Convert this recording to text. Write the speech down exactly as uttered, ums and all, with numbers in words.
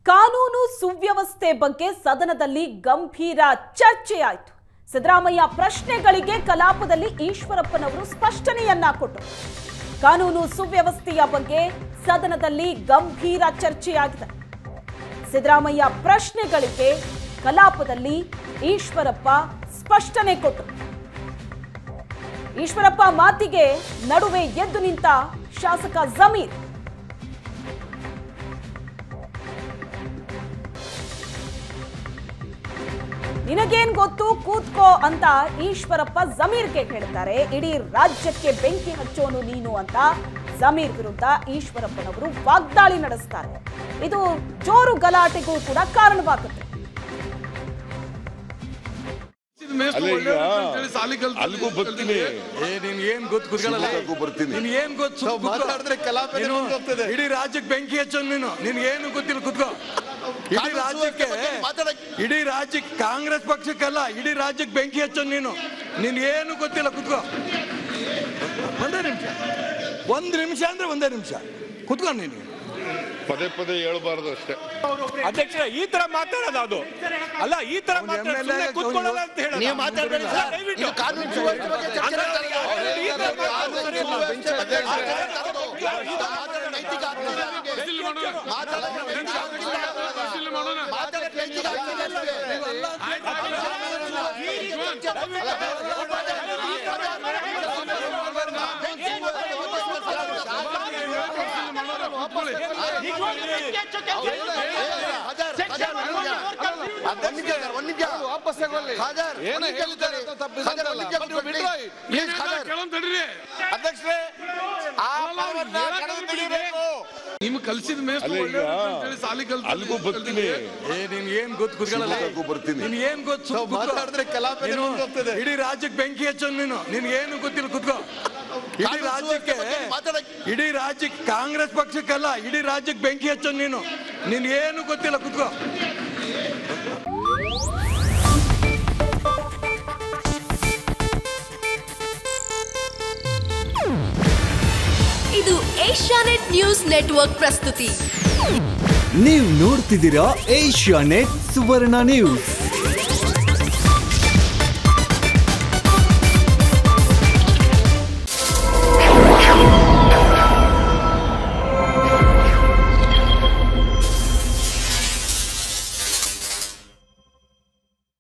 ಕಾನೂನು ಸುವ್ಯವಸ್ಥೆ ಬಗ್ಗೆ ಸದನದಲ್ಲಿ ಗಂಭೀರ ಚರ್ಚೆಯಾಯಿತು. ಸಿದ್ದರಾಮಯ್ಯ ಪ್ರಶ್ನೆಗಳಿಗೆ ಕಲಾಪದಲ್ಲಿ ಈಶ್ವರಪ್ಪನವರು ಸ್ಪಷ್ಟನೆಯನ್ನ ಕೊಟ್ಟರು. ಕಾನೂನು ಸುವ್ಯವಸ್ಥೆಯ ಬಗ್ಗೆ ಸದನದಲ್ಲಿ ಗಂಭೀರ ಚರ್ಚೆಯಾಗಿದೆ. ಸಿದ್ದರಾಮಯ್ಯ ಪ್ರಶ್ನೆಗಳಿಗೆ ಕಲಾಪದಲ್ಲಿ ಈಶ್ವರಪ್ಪ ಸ್ಪಷ್ಟನೆ ಕೊಟ್ಟರು. ಈಶ್ವರಪ್ಪ ಮಾತಿಗೆ ನಡುವೆ ಎದ್ದು ನಿಂತ ಶಾಸಕ ಜಮೀರ್. ನಿನಗೇನ್ ಗೊತ್ತು ಕೂತ್ಕೋ ಅಂತ ಈಶ್ವರಪ್ಪ ಜಮೀರ್ಗೆ ಹೇಳ್ತಾರೆ. ಇಡೀ ರಾಜ್ಯಕ್ಕೆ ಬೆಂಕಿ ಹಚ್ಚೋನು ನೀನು ಅಂತ ಜಮೀರ್ ವಿರುದ್ಧ ಈಶ್ವರಪ್ಪನವರು ವಾಗ್ದಾಳಿ ನಡೆಸ್ತಾರೆ. ಇದು ಜೋರು ಗಲಾಟೆಗೂ ಕೂಡ ಕಾರಣವಾಗುತ್ತೆ. ಅಲ್ಲಿಗೂ ಬರ್ತೀನಿ. ಇಡೀ ರಾಜ್ಯಕ್ಕೆ ಬೆಂಕಿ ಹಚ್ಚೋನು ನೀನು, ನಿನ್ಗೇನು ಗೊತ್ತಿಲ್ಲ ಕುತ್ಕೋ. ಇಡೀ ರಾಜ್ಯಕ್ಕೆ ಇಡೀ ರಾಜ್ಯಕ್ಕೆ ಕಾಂಗ್ರೆಸ್ ಪಕ್ಷಕ್ಕಲ್ಲ, ಇಡೀ ರಾಜ್ಯಕ್ಕೆ ಬೆಂಕಿ ಹಚ್ಚೋನು ನೀನು, ನಿನ್ಗೇನು ಗೊತ್ತಿಲ್ಲ ಕುತ್ಕೋ. ಒಂದೇ ನಿಮಿಷ ಒಂದ್ ನಿಮಿಷ ಅಂದ್ರೆ ಒಂದೇ ನಿಮಿಷ ಕುತ್ಕೋ. ನೀನು ಪದೇ ಪದೇ ಹೇಳ್ಬಾರ್ದು ಅಷ್ಟೇ. ಅಧ್ಯಕ್ಷ ಈ ತರ ಮಾತಾಡೋದು ಅದು ಅಲ್ಲ. ಈ ತರ ಕೂತ್ಕೊಳ್ಳಲ್ಲ ಅಂತ ಹೇಳಿ ನೀವು ಮಾತಾಡಬೇಡಿ ಸರ್. ಇದು ಕಾನೂನು ಸುವ್ಯವಸ್ಥೆ ಬಗ್ಗೆ ಚರ್ಚೆ ನಡೀತಾ ಇದೆ. ನೈತಿಕ ನಿಮ್ ಕಲ್ಸಿದ ಅಲ್ಲಿಗೂ ಬರ್ತೀನಿ. ನಿನ್ಗೇನ್ ಗೊತ್ತು ಬರ್ತೀನಿ. ನಿನ್ಗೇನ್ ಗೊತ್ತು ಮಾತಾಡಿದ್ರೆ ಕಲಾಪ ಇಡೀ ರಾಜ್ಯಕ್ಕೆ ಬೆಂಕಿ ಹಚ್ಚೋನು ನೀನು, ನಿನ್ಗೇನು ಗೊತ್ತಿಲ್ಲ ಕುತ್ಕೋ. ಇಡೀ ರಾಜ್ಯಕ್ಕೆ ಇಡೀ ರಾಜ್ಯಕ್ಕೆ ಕಾಂಗ್ರೆಸ್ ಪಕ್ಷಕ್ಕಲ್ಲ, ಇಡೀ ರಾಜ್ಯಕ್ಕೆ ಬೆಂಕಿ ಹಚ್ಚೋನು ನೀನು, ನಿನ್ಗೇನು ಗೊತ್ತಿಲ್ಲ ಕುತ್ಕೋ. ಇದು ಏಷ್ಯಾನೆಟ್ ನ್ಯೂಸ್ ನೆಟ್ವರ್ಕ್ ಪ್ರಸ್ತುತಿ. ನೀವು ನೋಡ್ತಿದ್ದೀರಾ ಏಷ್ಯಾನೆಟ್ ಸುವರ್ಣ ನ್ಯೂಸ್.